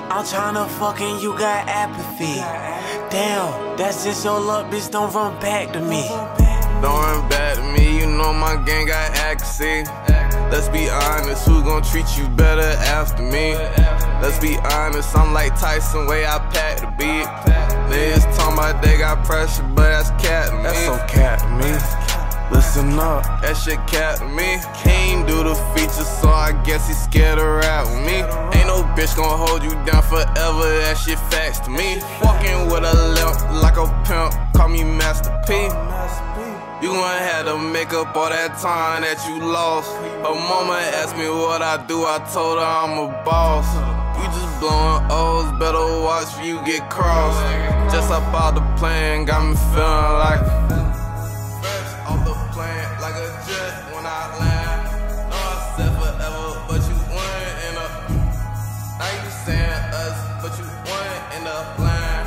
I'm tryna fucking you got apathy. Damn, that's just your luck, bitch, don't run back to me. Don't run back to me, you know my gang got accuracy. Let's be honest, who gon' treat you better after me? Let's be honest, I'm like Tyson, way I pack the beat. Niggas talking about they got pressure, but that's cat to me. That's so cat to me. Listen up, that shit cat to me. He ain't do the features, so I guess he scared to rap with me. Ain't no bitch gon' hold you down forever, that shit facts to me. Walking with a limp like a pimp, call me Master P. You gon' have to make up all that time that you lost. Her mama asked me what I do, I told her I'm a boss. You just blowing O's, better watch for you get crossed. Just up out the plane, got me feeling like fresh off the plane, like a jet when I land. No, I said forever, but you wouldn't end up. Now you saying us, but you wouldn't end up land.